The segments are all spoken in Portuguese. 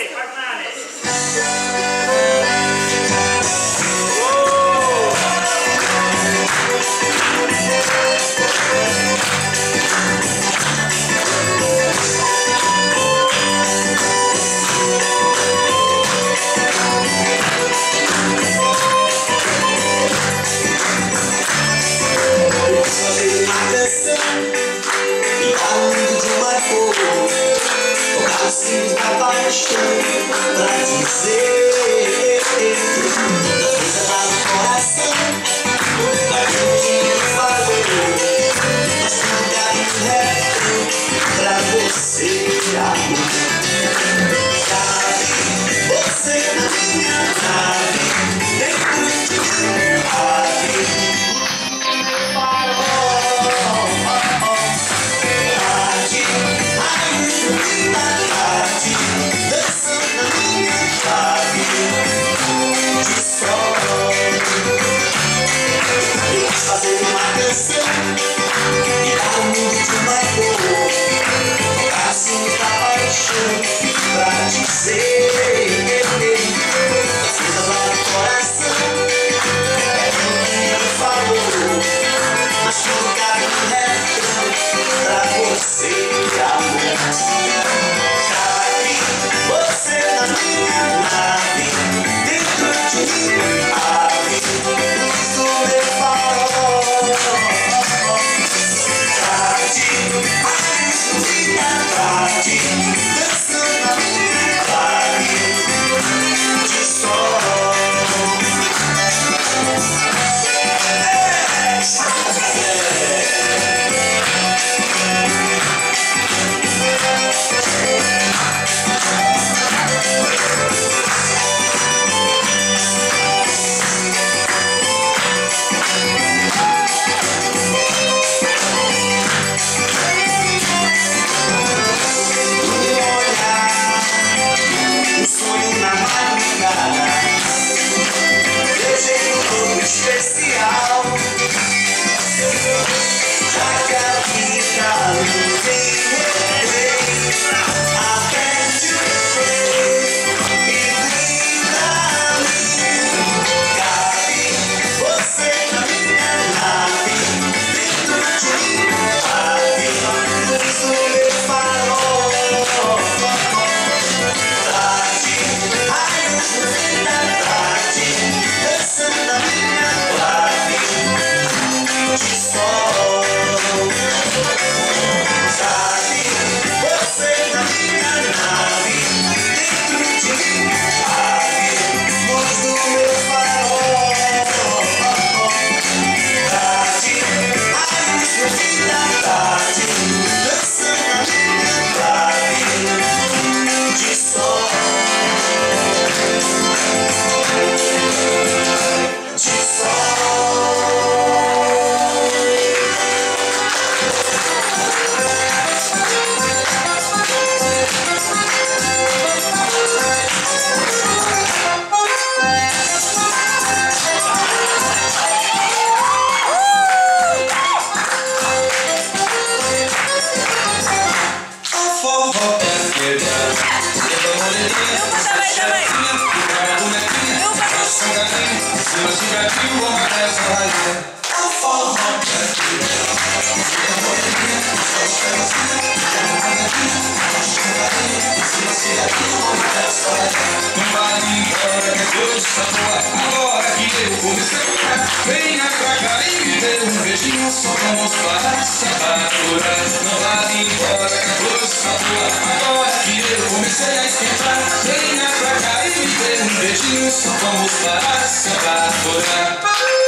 Venha pra cá e me dê um beijinho, só vamos para essa aventura. Não vá embora, que a coisa está boa. Agora que eu comecei a esquentar, venha pra cá e me dê um beijinho, só vamos para essa aventura.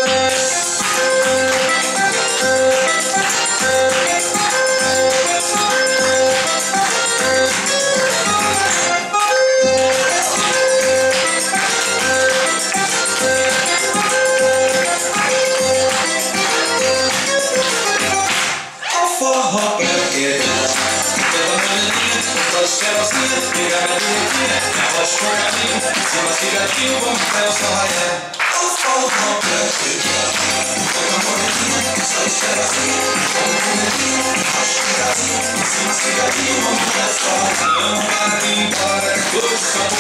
Cigatinho, vamos até o sol raiar. O forró preferido. Toca moreninha, só espera assim. Como bonequinho, acho que cigatinho, vamos até o sol raiar. Não vai embora, coisa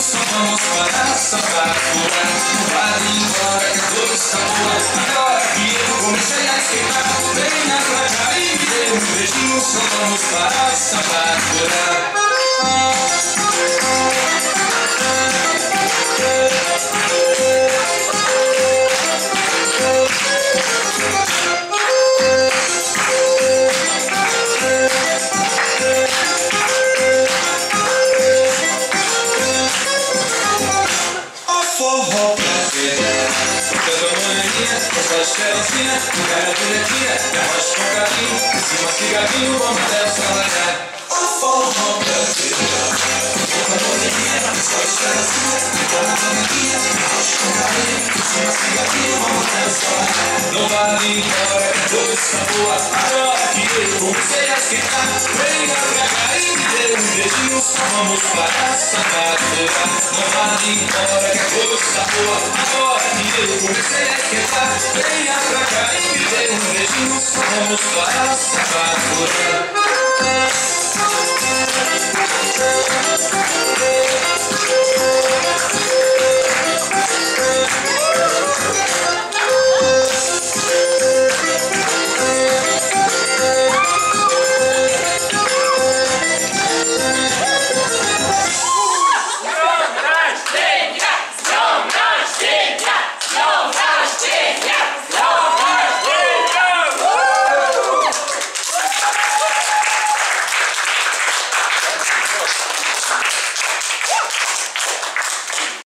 só vamos para Sapatura. Não vale embora que a coisa está boa. Agora que eu comecei a esquentar, venha pra cá e me dê um beijinho, só vamos para Sapatura. Forró brasileiro, toda manhã, essa cheirosinha, um cara direitinha, me arrocha com carinho, em cima cigarrinho, vamos até o salgadar. Ó forró brasileiro, toda manhã, essa cheirosinha, um cara direitinha, me arrocha com carinho, em cima cigarrinho, vamos até o salgadar. Não vale embora que a coisa está boa, agora que eu comecei a esquentar, venha pra cá e me dê um beijinho, só vamos para Sapatura. Não vale embora que a coisa está boa, agora que eu comecei a esquentar, venha pra cá e me dê um beijinho, só vamos para Sapatura.